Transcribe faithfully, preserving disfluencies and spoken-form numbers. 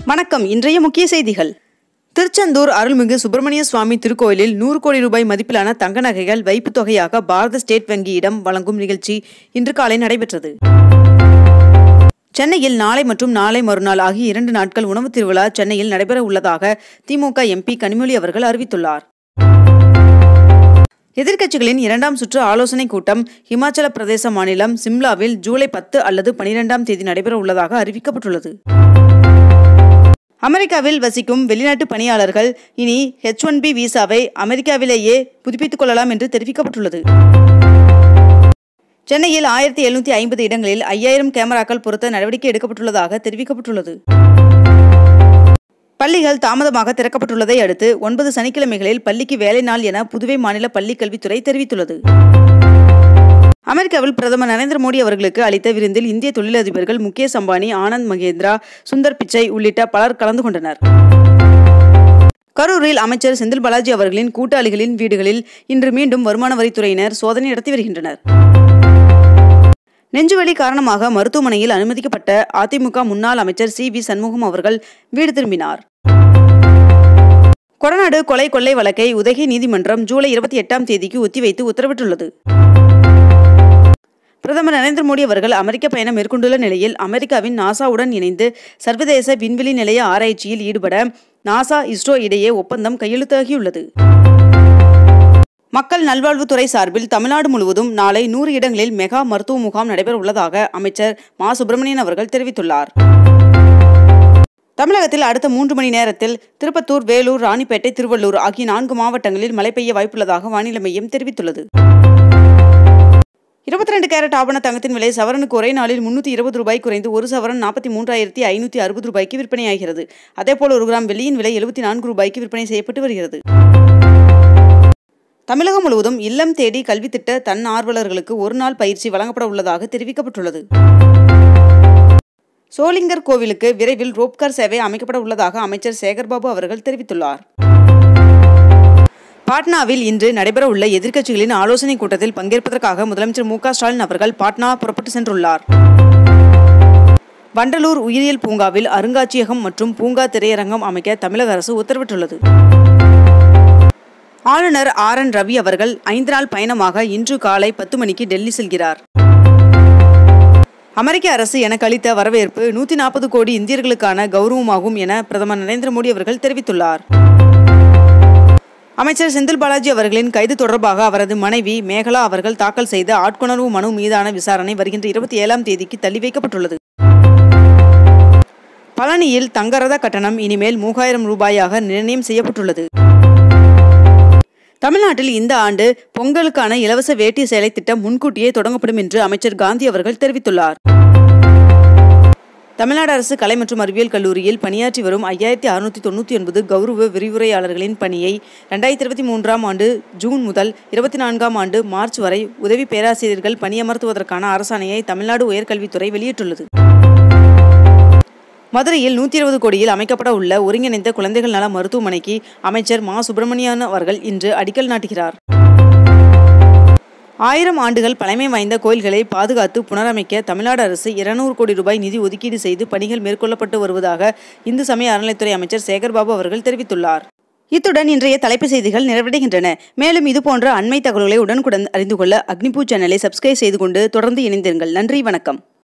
வணக்கம். இன்றைய முக்கிய செய்திகள். திருச்செந்தூர் அருள்மிகு சுப்பிரமணிய சுவாமி திருக்கோயிலில் நூறு கோடி ரூபாய் மதிப்பிலான தங்க நகைகள் வைப்பு தொகையாக பாரத ஸ்டேட் வங்கியிடம் வழங்கும் நிகழ்ச்சி இன்று காலை நடைபெற்றது. சென்னையில் நாளை மற்றும் நாளை மறுநாள் ஆகிய இரண்டு நாட்கள் உணவு திருவிழா சென்னையில் நடைபெற உள்ளதாக திமுக எம்பி கனிமொழி அவர்கள் அறிவித்துள்ளார். எதிர்க்கட்சிகளின் இரண்டாம் சுற்று ஆலோசனை கூட்டம் இமாச்சல பிரதேச மாநிலம் சிம்லாவில் ஜூலை பத்து அல்லது பனிரெண்டாம் தேதி நடைபெற உள்ளதாக அறிவிக்கப்பட்டுள்ளது. அமெரிக்காவில் வசிக்கும் வெளிநாட்டு பணியாளர்கள் இனி ஹெச் ஒன் பி விசாவை அமெரிக்காவிலேயே புதுப்பித்துக் கொள்ளலாம் என்று தெரிவிக்கப்பட்டுள்ளது. சென்னையில் ஆயிரத்தி எழுநூத்தி ஐம்பது இடங்களில் ஐயாயிரம் கேமராக்கள் பொருத்த நடவடிக்கை எடுக்கப்பட்டுள்ளதாக தெரிவிக்கப்பட்டுள்ளது. பள்ளிகள் தாமதமாக திறக்கப்பட்டுள்ளதை அடுத்து ஒன்பது சனிக்கிழமைகளில் பள்ளிக்கு வேலை நாள் என புதுவை மாநில பள்ளிக் கல்வித்துறை தெரிவித்துள்ளது. அமெரிக்காவில் பிரதமர் நரேந்திர மோடி அவர்களுக்கு அளித்த விருந்தில் இந்திய தொழிலதிபர்கள் முகேஷ் அம்பானி, ஆனந்த் மகேந்திரா, சுந்தர் பிச்சை உள்ளிட்ட பலர் கலந்து கொண்டனர். கரூரில் அமைச்சர் செந்தில் பாலாஜி அவர்களின் கூட்டாளிகளின் வீடுகளில் இன்று மீண்டும் வருமான வரித்துறையினர் சோதனை நடத்தி வருகின்றனர். நெஞ்சுவலி காரணமாக மருத்துவமனையில் அனுமதிக்கப்பட்ட அதிமுக முன்னாள் அமைச்சர் சி வி சண்முகம் அவர்கள் வீடு திரும்பினார். கொடநாடு கொலை கொள்ளை வழக்கை உதகை நீதிமன்றம் ஜூலை இருபத்தி எட்டாம் தேதிக்கு ஒத்திவைத்து உத்தரவிட்டுள்ளது. பிரதமர் நரேந்திர மோடி அவர்கள் அமெரிக்க பயணம் மேற்கொண்டுள்ள நிலையில் அமெரிக்காவின் நாசாவுடன் இணைந்து சர்வதேச விண்வெளி நிலைய ஆராய்ச்சியில் ஈடுபட நாசா இஸ்ரோ இடையே ஒப்பந்தம் கையெழுத்தாகியுள்ளது. மக்கள் நல்வாழ்வுத்துறை சார்பில் தமிழ்நாடு முழுவதும் நாளை நூறு இடங்களில் மெகா மருத்துவ முகாம் நடைபெற உள்ளதாக அமைச்சர் மா சுப்பிரமணியன் அவர்கள் தெரிவித்துள்ளார். தமிழகத்தில் அடுத்த மூன்று மணி நேரத்தில் திருப்பத்தூர், வேலூர், ராணிப்பேட்டை, திருவள்ளூர் ஆகிய நான்கு மாவட்டங்களில் மழை பெய்ய வாய்ப்புள்ளதாக வானிலை மையம் தெரிவித்துள்ளது. இருபத்தி ரெண்டு கேரட் ஆபண தங்கத்தின் விலை சவரனுக்கு ஒரே நாளில் முன்னூற்றி இருபது ரூபாய் குறைந்து ஒரு சவரன் நாற்பத்தி மூன்றாயிரத்தி ஐநூற்றி அறுபது ரூபாய்க்கு விற்பனையாகிறது. அதேபோல் ஒரு கிராம் வெள்ளியின் விலை எழுபத்தி நான்கு ரூபாய்க்கு விற்பனை செய்யப்பட்டு வருகிறது. தமிழகம் முழுவதும் இல்லம் தேடி கல்வி திட்ட தன்னார்வலர்களுக்கு ஒரு நாள் பயிற்சி வழங்கப்பட உள்ளதாக தெரிவிக்கப்பட்டுள்ளது. சோளிங்கர் கோவிலுக்கு விரைவில் ரோப்கார் சேவை அமைக்கப்பட உள்ளதாக அமைச்சர் சேகர்பாபு அவர்கள் தெரிவித்துள்ளார். பாட்னாவில் இன்று நடைபெற உள்ள எதிர்க்கட்சிகளின் ஆலோசனைக் கூட்டத்தில் பங்கேற்பதற்காக முதலமைச்சர் மு க ஸ்டாலின் அவர்கள் பாட்னா புறப்பட்டு சென்றுள்ளார். வண்டலூர் உயிரியல் பூங்காவில் அருங்காட்சியகம் மற்றும் பூங்கா திரையரங்கம் அமைக்க தமிழக அரசு உத்தரவிட்டுள்ளது. ஆளுநர் ஆர் என் ரவி அவர்கள் ஐந்து நாள் பயணமாக இன்று காலை பத்து மணிக்கு டெல்லி செல்கிறார். அமெரிக்க அரசு எனக்கு அளித்த வரவேற்பு நூற்றி நாற்பது கோடி இந்தியர்களுக்கான கௌரவமாகும் என பிரதமர் நரேந்திர மோடி அவர்கள் தெரிவித்துள்ளார். அமைச்சர் செந்தில் பாலாஜி அவர்களின் கைது தொடர்பாக அவரது மனைவி மேகலா அவர்கள் தாக்கல் செய்த ஆட்கொணர்வு மனு மீதான விசாரணை வருகின்ற இருபத்தி ஏழாம் தேதிக்கு தள்ளி வைக்கப்பட்டுள்ளது. பழனியில் தங்கரத கட்டணம் இனிமேல் மூவாயிரம் ரூபாயாக நிர்ணயம் செய்யப்பட்டுள்ளது. தமிழ்நாட்டில் இந்த ஆண்டு பொங்கலுக்கான இலவச வேட்டி சேலை திட்டம் முன்கூட்டியே தொடங்கப்படும் என்று அமைச்சர் காந்தி அவர்கள் தெரிவித்துள்ளார். தமிழ்நாடு அரசு கலை மற்றும் அறிவியல் கல்லூரியில் பணியாற்றி வரும் ஐயாயிரத்தி அறுநூத்தி தொண்ணூற்றி ஒன்பது கௌரவ விரிவுரையாளர்களின் பணியை இரண்டாயிரத்தி இருபத்தி மூன்றாம் ஆண்டு ஜூன் முதல் இருபத்தி நான்காம் ஆண்டு மார்ச் வரை உதவி பேராசிரியர்கள் பணியமர்த்துவதற்கான அரசாணையை தமிழ்நாடு உயர்கல்வித்துறை வெளியிட்டுள்ளது. மதுரையில் நூற்றி இருபது கோடியில் அமைக்கப்பட உள்ள ஒருங்கிணைந்த குழந்தைகள் நல மருத்துவமனைக்கு அமைச்சர் மா சுப்பிரமணியன் அவர்கள் இன்று அடிக்கல் நாட்டுகிறார். ஆயிரம் ஆண்டுகள் பழமை வாய்ந்த கோயில்களை பாதுகாத்து புனரமைக்க தமிழ்நாடு அரசு இருநூறு கோடி ரூபாய் நிதி ஒதுக்கீடு செய்து பணிகள் மேற்கொள்ளப்பட்டு வருவதாக இந்து சமய அறநிலைத்துறை அமைச்சர் சேகர்பாபு அவர்கள் தெரிவித்துள்ளார். இத்துடன் இன்றைய தலைப்புச் செய்திகள் நிறைவடைகின்றன. மேலும் இதுபோன்ற அண்மை தகவல்களை உடனுக்குடன் அறிந்து கொள்ள அக்னிபூ சேனலை சப்ஸ்கிரைப் செய்து கொண்டு தொடர்ந்து இணைந்திருங்கள். நன்றி, வணக்கம்.